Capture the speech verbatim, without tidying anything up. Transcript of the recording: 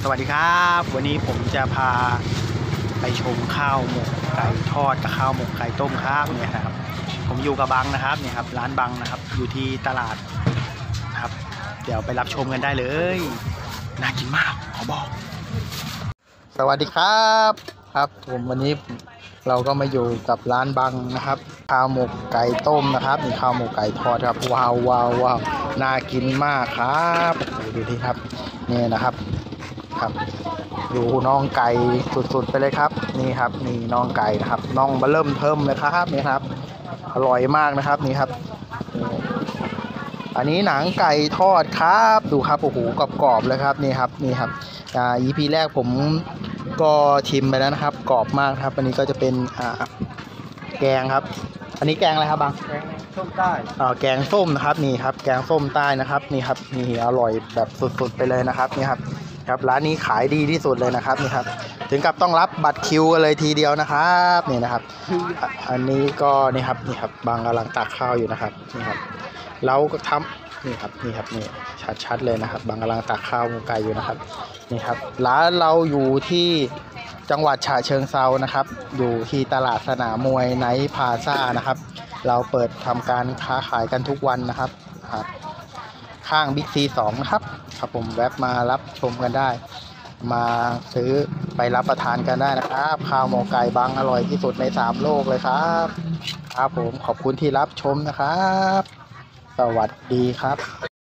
วัสดีครับวันนี้ผมจะพาไปชมข้าวหมกไก่ทอดกับข้าวหมกไก่ต้มครับเนี่ยครับผมอยู่กับบังนะครับเนี่ยครับร้านบังนะครับอยู่ที่ตลาดนะครับเดี๋ยวไปรับชมกันได้เลยน่ากินมากขอบอกสวัสดีครับครับผมวันนี้เราก็มาอยู่กับร้านบังนะครับข้าวหมกไก่ต้มนะครับนี่ข้าวหมกไก่ทอดครับว้าวว้าวว้าวน่ากินมากครับดูดิครับนี่นะครับครับดูน่องไก่สุดๆไปเลยครับนี่ครับนี่น่องไก่นะครับน่องเบิ่มเทิมเลยครับนี่ครับอร่อยมากนะครับนี่ครับอันนี้หนังไก่ทอดครับดูครับโอ้โหกรอบๆเลยครับนี่ครับนี่ครับอ่า อี พี แรกผมก็ชิมไปแล้วนะครับกรอบมากครับอันนี้ก็จะเป็นอ่าแกงครับอันนี้แกงอะไรครับบังแกงส้มใต้อ่าแกงส้มนะครับนี่ครับแกงส้มใต้นะครับนี่ครับนี่อร่อยแบบสุดๆไปเลยนะครับนี่ครับครับร้านนี้ขายดีที่สุดเลยนะครับนี่ครับถึงกับต้องรับบัตรคิวกันเลยทีเดียวนะครับนี่นะครับอันนี้ก็นี่ครับนี่ครับบางกำลังตักข้าวอยู่นะครับนี่ครับเราก็ทำนี่ครับนี่ครับนี่ชัดๆเลยนะครับบางกำลังตักข้าวหมูไก่อยู่นะครับนี่ครับร้านเราอยู่ที่จังหวัดฉะเชิงเทรานะครับอยู่ที่ตลาดสนามมวยไนท์พลาซ่านะครับเราเปิดทำการค้าขายกันทุกวันนะครับครับข้างบิ๊กซีสองนะครับครับผมแวะมารับชมกันได้มาซื้อไปรับประทานกันได้นะครับข้าวหมกไก่บางอร่อยที่สุดในสามโลกเลยครับครับผมขอบคุณที่รับชมนะครับสวัสดีครับ